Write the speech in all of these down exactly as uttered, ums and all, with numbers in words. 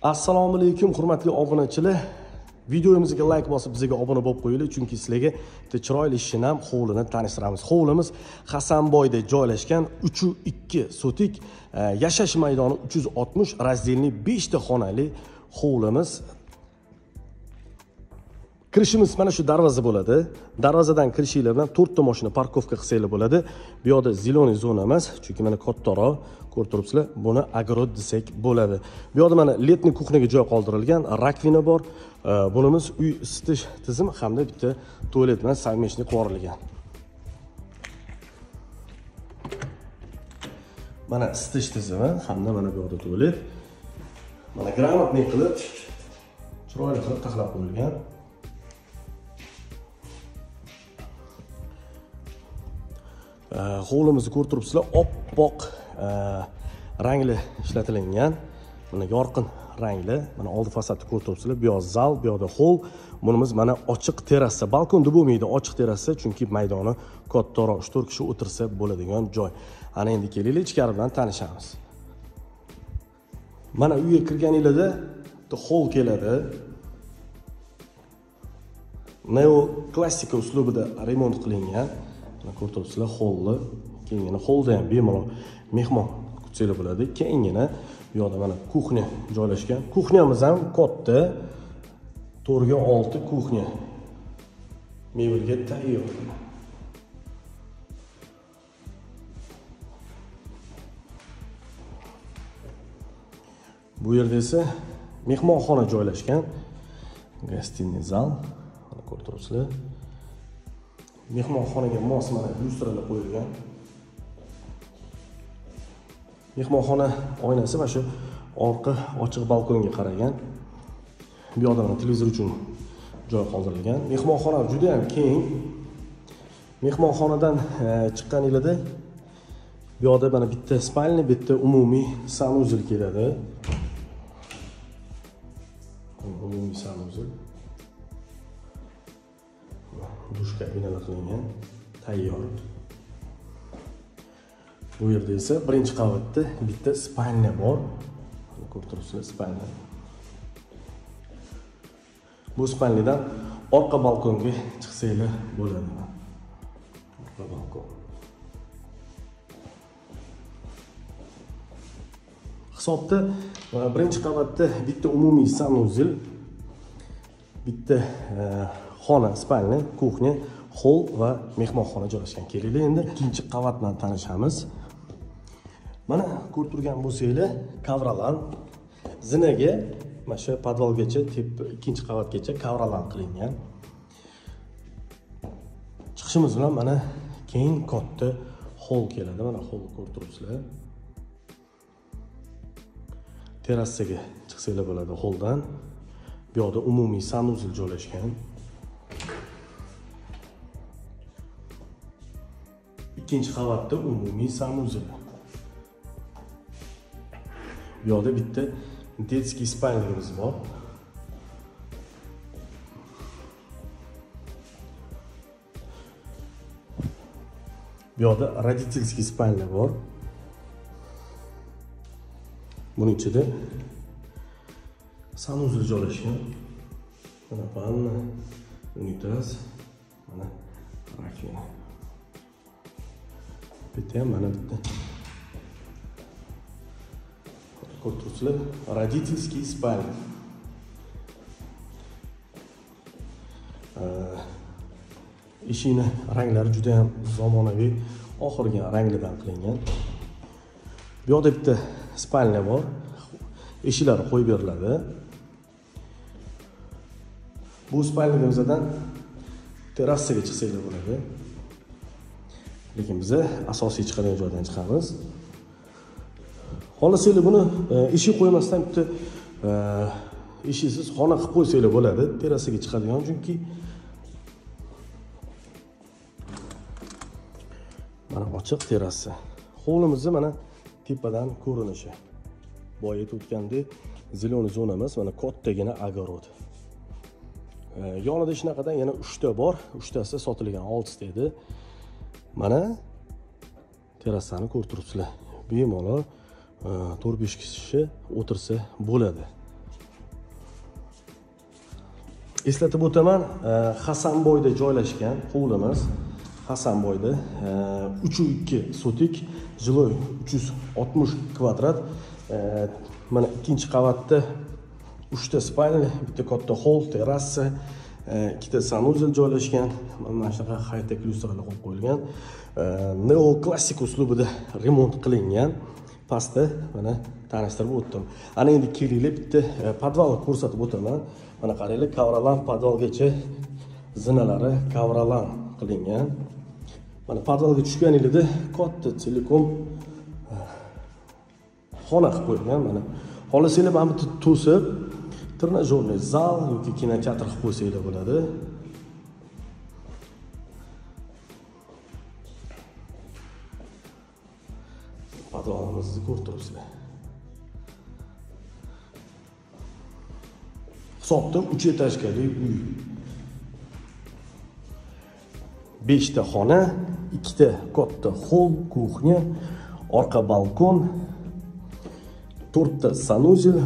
Assalomu alaykum hurmatli obunachilar. Videomizga like bosib bizga obuna bo'lib qo'yinglar, chunki sizlarga bitta chiroyli shinam hovlini tanishtiramiz. Hovlimiz Hasanboyda joylashgan uch nuqta ikki sotik yashash maydoni uch yuz oltmish razdelli besh ta xonali hovlimiz. Kirishimiz mana shu darvoza bo'ladi. Darvozadan kirishinglar bilan to'rt ta mashina parkovka qilsanglar bo'ladi. Bu yoqda zeleniy zona emas, chunki mana kattaroq ko'rib turibsizlar. Buni огород desak bo'ladi. Bu yoqda mana letniy kuxnaga joy qoldirilgan, rakvina bor. Bunimiz uy isitish tizimi hamda bitta tualet bilan совместный qilib yuborilgan. Mana isitish tizimi hamda mana bu yoqda tualet. Mana gрамотный qilib chiroyli qilib taxlab qo'yilgan. Hovlimizni ko'rib turibsizlar, oppoq rangli ishlatilgan. Mana yorqin rangli. Mana oldi fasadni ko'rib turibsizlar. Bu yoq zal, bu yoqda hol. Bunimiz mana ochiq terrasa. Balkonda bo'lmaydi, ochiq terrasa, chunki maydoni kattaroq, uch to'rt kishi o'tirsa bo'ladigan joy. Ana endi kelinglar, ichkari bilan tanishamiz. Mana uyga kirganingizda bitta hol keladi. Neo klassika uslubida remont qilingan. Ko'rib turibsizlar, holli. Keyingina holda ham bemalol mehmon kutsanglar bo'ladi. Keyingina bu yoqda mana kuxnya joylashgan. Kuxnyamiz ham katta. to'rt ga olti kuxnya. Mebelga tayyor. Bu yerda esa mehmonxona joylashgan. Gostinniy zal. Mana ko'rib turibsizlar. Mehmonxonaga mos mana lyustralar qo'yilgan. Mehmonxona oynasi mana shu orqa ochiq balkonga qaragan. Bu yoqda mana televizor uchun joy qoldirilgan. Mehmonxona juda ham keng. Mehmonxonadan chiqqaningizda bu yoqda mana bitta spalni, bitta umumiy sanuzel keladi. Umumiy sanuzel. Dush kabinalar qilingan, tayyor. Bu yerda esa birinchi qavatda bitta spalnya bor. Ko'rib turibsizlar, spalnya. Bu spalniyadan orqa balkonga chiqsanglar bo'ladi. Orqa balkon. Hisobda birinchi qavatda bitta umumiy sanuzel, bitta xona, spalnya, kuxnya, hol va mehmonxona joylashgan. Kelinglar endi ikkinchi qavat bilan tanishamiz. Mana ko'rib turgan bo'lsanglar, kavralan zinaga mana shu podvalgacha, ikkinchi qavatgacha kavralan qilingan. Chiqishimiz bilan mana keng katta hol keladi. Mana hol ko'rib turibsizlar. Terrasaga chiqsanglar bo'ladi holdan. Bu yoqda umumiy sanuzel joylashgan. Ikkinchi qavatda umumiy sanuzel. Bu yoqda bitta детский spalnyamiz bor. Bu yoqda родительский spalnya bor. Buning ichida sanuzel joylashgan. Mana vanna, unitaz, mana rakvina. Bitta ham mana bitta. Ko'rib turibsizlar, родительский spalnya. Eshikni ranglari juda ham zamonaviy, oxirgi ranglardan qilingan. Bu yoqda bitta spalnya bor. Eshiklar qo'yib beriladi. Bu spalnyamizdan terrasaga chiqsanglar bo'ladi. Lekin biz asosiy chiqadigan joydan chiqamiz. Xohlasanglar buni eshik qo'ymasdan bitta eshiksiz xona qilib qo'ysanglar bo'ladi. Terrasaga chiqadigan, chunki mana ochiq terrasa. Hovlimizni mana tepadan ko'rinishi. Boya aytib o'tgandek, zeleniy zona emas, mana kattagina огород. Yonida shunaqadan yana uch ta bor, uch tasi sotilgan, olti ta edi. Mana terrasani ko'rib turibsizlar. Bemalol to'rt besh kishi o'tirsa bo'ladi. Eslatib o'taman, Hasanboyda joylashgan hovlimiz. Hasanboyda uch nuqta ikki sotik, jiloy uch yuz oltmish kvadrat. Mana ikkinchi qavatda uchta spalni, bitta katta hol, terrasa, ikkita sanuzel joylashgan. Mana shunaqa high-tech lyustralar qo'yib qo'yilgan. Neoklassik uslubida remont qilingan. Pastda mana tanishtirib o'tdim. Ana endi kelinglar, bitta podvalni ko'rsatib o'taman. Mana qaranglar, kavralan podvalgacha zinalari kavralan qilingan. Mana podvalga tushganingizda katta telekom xona qilib qo'ygan. Mana xohlasanglar mana bu to'sib trenajyorniy zal yoki kinoteatr qilib qo'ysanglar bo'ladi. Podvalimizni ko'rib turibsizlar. Hisobda uch etajli uy. besh ta xona, ikkita katta hol, kuxnya, orqa balkon, to'rt ta sanuzel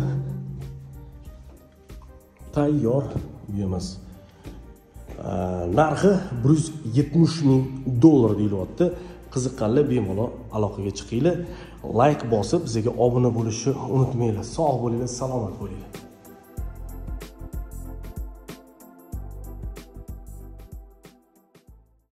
tayyor uyimiz. Narxi bir yuz yetmish ming dollar deyilyapti. Qiziqqanlar bemalol aloqaga chiqinglar. Like bosib, bizga obuna bo'lishni unutmanglar. Sog' bo'linglar, salomat bo'linglar.